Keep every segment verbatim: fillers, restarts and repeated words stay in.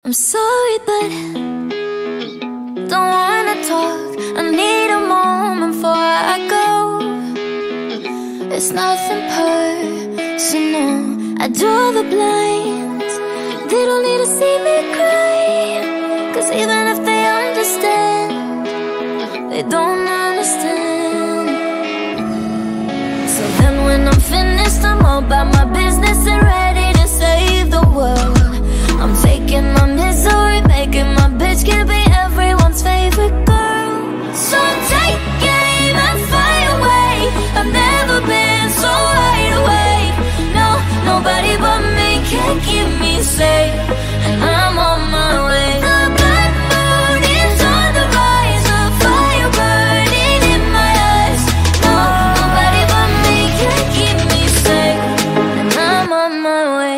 I'm sorry, but don't wanna talk. I need a moment before I go. It's nothing personal. I draw the blinds. They don't need to see me cry, 'cause even if they understand, they don't understand. So then when I'm finished, I'm all about my business and ready to save the world. I'm taking my misery, making my bitch can be everyone's favorite girl. So take aim and fly away. I've never been so wide awake. No, nobody but me can keep me safe, and I'm on my way. The blood moon is on the rise, a fire burning in my eyes. No, nobody but me can keep me safe, and I'm on my way.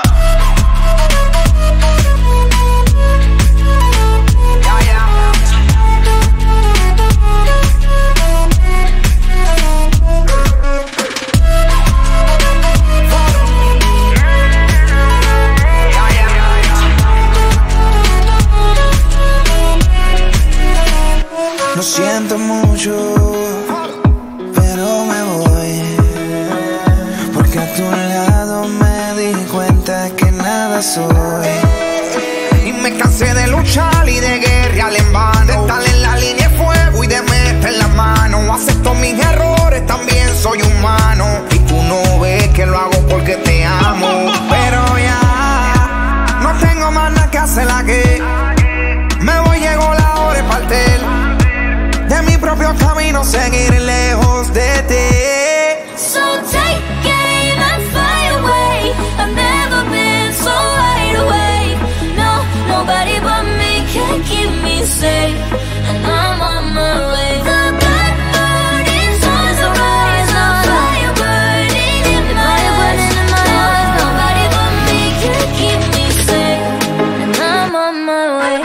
Lo siento mucho, pero me voy, porque a tu lado me di cuenta que nada soy. Y me cansé de luchar y de guerrear en vano, de estar en la línea de fuego y de meter la mano. Acepto mis errores, también soy humano, y tú no ves que lo hago porque te amo. Pero ya no tengo más nada que hacer aquí. Me voy, llegó la hora de partir de mi propio camino, seguir lejos de ti. So take aim and fly away. I've never been so wide awake. No, nobody but me can keep me safe, and I'm on my way. The blood moon is on the rise, a fire burning in my eyes. No, nobody but me can keep me safe, and I'm on my way.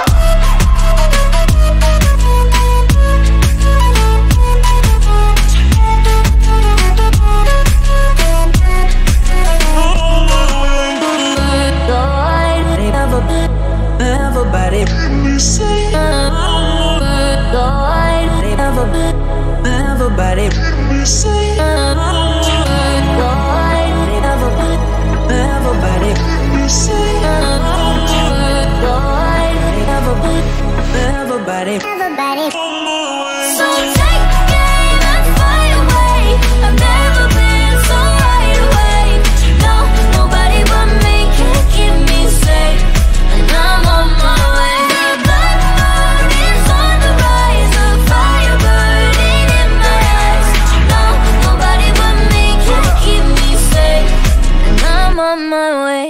Everybody, everybody, everybody, everybody. So take aim and fly away. I've never been so wide awake. No, nobody but me can keep me safe, and I'm on my way. The blood moon is on the rise, a fire burning in my eyes. No, nobody but me can keep me safe, and I'm on my way.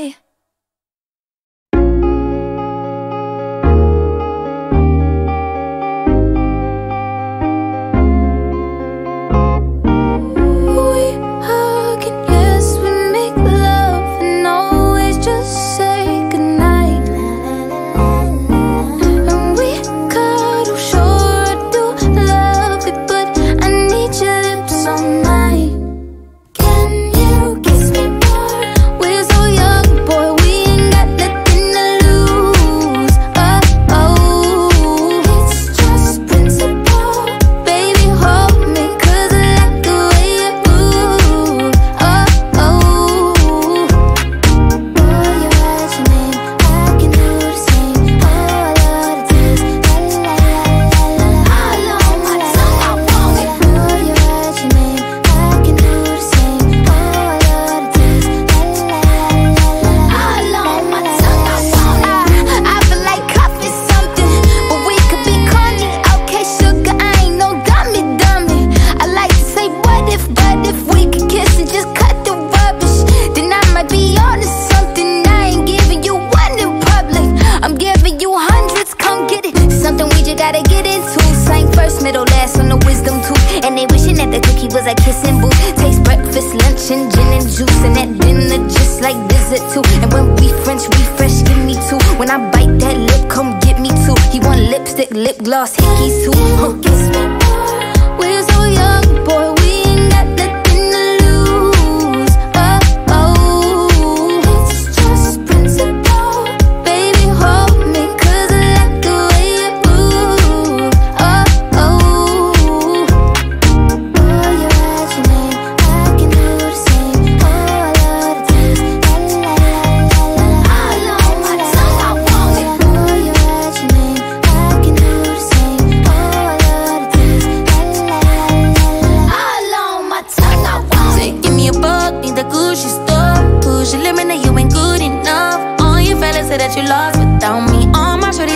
Lip gloss, hickeys too. Huh. We're so young, boy, we ain't got nothing to lose. Oh, oh, it's just principle, baby. Hold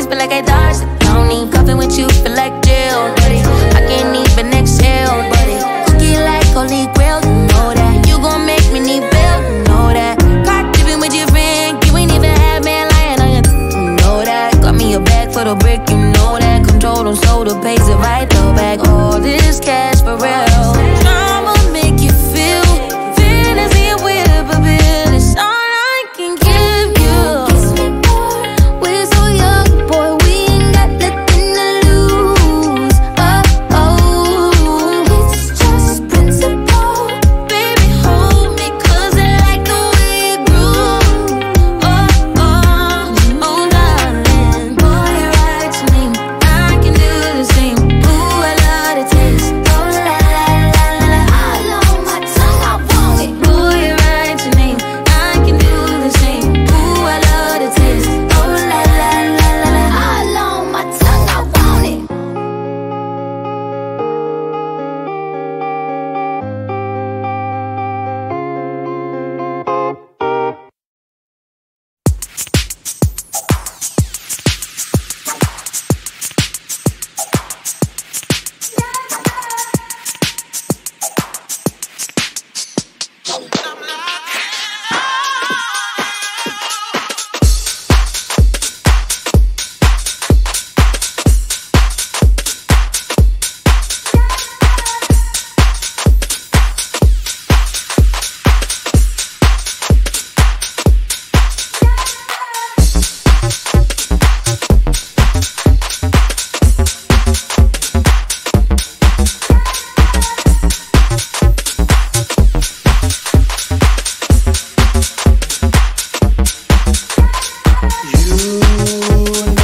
feel like I dodged the county. Cuffing with you, feel like jail, buddy. I can't even exhale, buddy. Cookie like holy grail, you know that. You gon' make me need bail, you know that. Caught dipping with your friend, you ain't even had man lying on you, you know that. Got me a bag for the brick, you know that. Control them so the pays it right, throw back all this cash for real. I'ma make you feel fantasy with a bill. It's all I can give you. Kiss me more, we're so young, boy, we ain't got nothing to lose. Oh, oh, it's just principle. Baby, hold me, cause I like the way you groove. Oh, oh, oh, darling, boy, you're right to me. I can do the same. Ooh, I love the taste. Oh, la, la, la, la, la. All on my tongue, I want it. Ooh, you're right to me. I can do the same. Ooh, I love the taste. Oh, la, la, la, la, la. All on my tongue, I want it. You